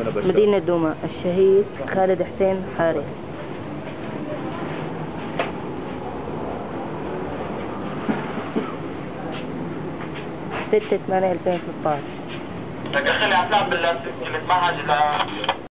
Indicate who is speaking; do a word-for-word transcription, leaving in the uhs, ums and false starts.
Speaker 1: مدينة بشار.
Speaker 2: مدينة دوما. الشهيد خالد حسين حارث. ستة ثمانية ألفين وستة عشر.
Speaker 3: لك اخي اللي عم تلعب بالله سجلت ما حاجة.